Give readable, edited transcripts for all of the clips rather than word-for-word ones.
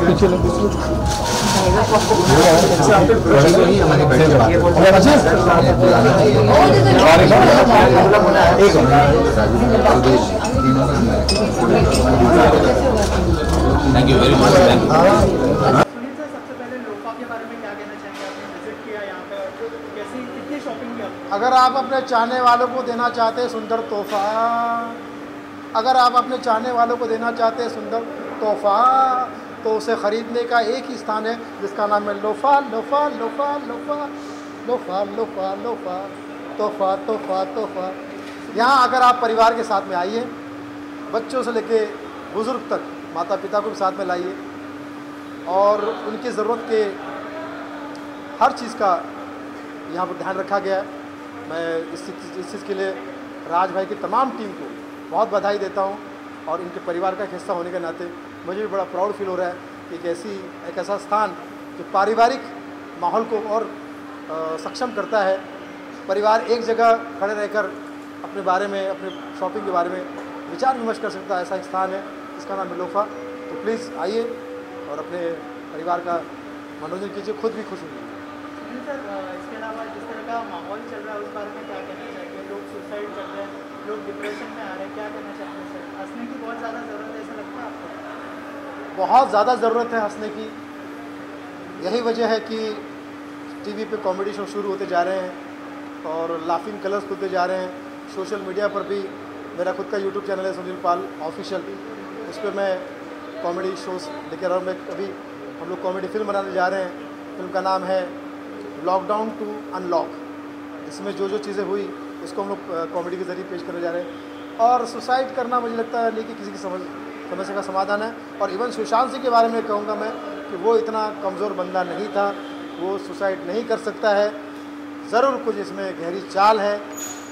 पीछे लोग thank you very much. अगर आप अपने चाहने वालों को देना चाहते हैं सुंदर तोहफा, अगर आप अपने चाहने वालों को देना चाहते हैं सुंदर तोहफा, तो उसे ख़रीदने का एक ही स्थान है जिसका नाम है लोफा। लोफा लोफा लोफा लोफा लोफा लोफा तोहफा तोहफा तोहफा। यहाँ अगर आप परिवार के साथ में आइए, बच्चों से लेके बुज़ुर्ग तक, माता पिता को भी साथ में लाइए और उनकी ज़रूरत के हर चीज़ का यहाँ पर ध्यान रखा गया है। मैं इस चीज़ के लिए राज भाई की तमाम टीम को बहुत बधाई देता हूँ और इनके परिवार का एक हिस्सा होने के नाते मुझे भी बड़ा प्राउड फील हो रहा है कि एक ऐसा स्थान जो पारिवारिक माहौल को और सक्षम करता है। परिवार एक जगह खड़े रहकर अपने बारे में, अपने शॉपिंग के बारे में विचार विमर्श कर सकता है, ऐसा एक स्थान है जिसका नाम है लोफा। तो प्लीज़ आइए और अपने परिवार का मनोरंजन कीजिए, खुद भी खुश होंगे। सर, इसके अलावा जिस तरह का माहौल चल रहा है उस बारे में क्या कहना चाहिए? लोग सुसाइड कर रहे हैं, लोग डिप्रेशन में आ रहे हैं, क्या कहना चाहेंगे सर? हंसने की बहुत ज़्यादा ज़रूरत है, ऐसा लगता है आपको? बहुत ज़्यादा ज़रूरत है हंसने की। यही वजह है कि टीवी पे कॉमेडी शो शुरू होते जा रहे हैं और लाफिंग कलर्स खुलते जा रहे हैं। सोशल मीडिया पर भी मेरा खुद का यूट्यूब चैनल है सुनील पाल ऑफिशियल, उस पर मैं कॉमेडी शोज़ लेकर आ रहा हूँ। मैं अभी हम लोग कॉमेडी फिल्म बनाने जा रहे हैं। फिल्म का नाम है लॉकडाउन टू अनलॉक। इसमें जो जो चीज़ें हुई उसको हम लोग कॉमेडी के ज़रिए पेश करने जा रहे हैं। और सुसाइड करना मुझे लगता है नहीं कि किसी की समस्या का समाधान है। और इवन सुशांत सिंह के बारे में कहूँगा मैं कि वो इतना कमज़ोर बंदा नहीं था, वो सुसाइड नहीं कर सकता है। ज़रूर कुछ इसमें गहरी चाल है,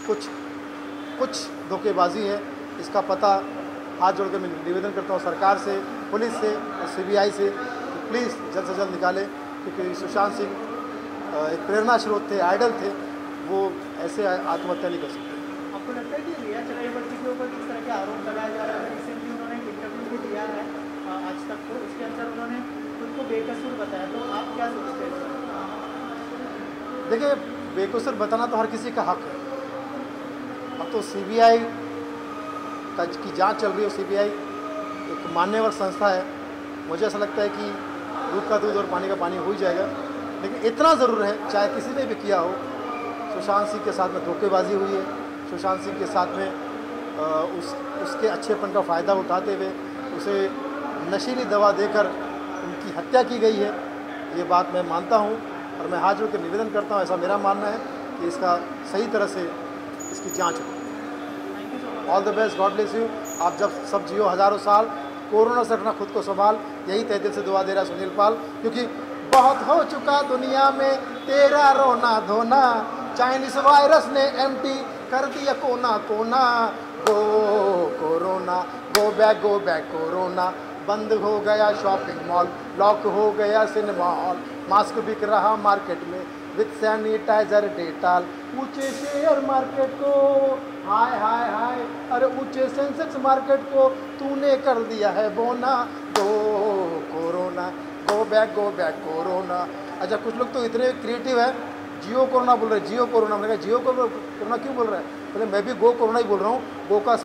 कुछ धोखेबाजी है। इसका पता हाथ जोड़ के मैं निवेदन करता हूँ सरकार से, पुलिस से और CBI से कि प्लीज़ जल्द से जल्द निकालें, क्योंकि सुशांत सिंह एक प्रेरणा स्रोत थे, आइडल थे, वो ऐसे आत्महत्या नहीं कर सकते। आपको लगता है कि रिया चक्रवर्ती के ऊपर किस तरह के आरोप लगाए जा रहे हैं? रिसेंटली उन्होंने एक इंटरव्यू भी दिया है आज तक को, उसके अंदर उन्होंने खुद को बेकसूर बताया, तो आप क्या सोचते हैं? देखिए, बेकसूर बताना तो हर किसी का हक है। अब तो CBI की जांच चल रही है। CBI एक मान्यवर संस्था है। मुझे ऐसा लगता है कि दूध का दूध और पानी का पानी हो ही जाएगा। लेकिन इतना ज़रूर है, चाहे किसी ने भी किया हो, सुशांत सिंह के साथ में धोखेबाजी हुई है। सुशांत सिंह के साथ में उसके अच्छेपन का फ़ायदा उठाते हुए उसे नशीली दवा देकर उनकी हत्या की गई है। ये बात मैं मानता हूँ और मैं हाथ जोड़ के निवेदन करता हूँ, ऐसा मेरा मानना है कि इसका सही तरह से इसकी जांच हो। All the best, God bless you. आप जब सब जियो हज़ारों साल, कोरोना से रखना खुद को संभाल, यही तहे दिल से दुआ दे रहा सुनील पाल। क्योंकि बहुत हो चुका दुनिया में तेरा रोना धोना, चाइनीस वायरस ने एम्प्टी कर दिया कोना कोना। Go corona, go back corona. बंद हो गया शॉपिंग मॉल, लॉक हो गया सिनेमा हॉल, मास्क बिक रहा मार्केट में विथ सैनिटाइजर डेटाल। ऊंचे शेयर मार्केट को हाय हाय हाय, अरे ऊंचे सेंसेक्स मार्केट को तूने कर दिया है बोना। Go corona, go back corona. अच्छा, कुछ लोग तो इतने क्रिएटिव है, जियो कोरोना बोल रहे हैं, जियो कोरोना। मैंने कहा जियो कोरोना क्यों बोल रहा है? बोले मैं भी गो कोरोना ही बोल रहा हूँ। गो का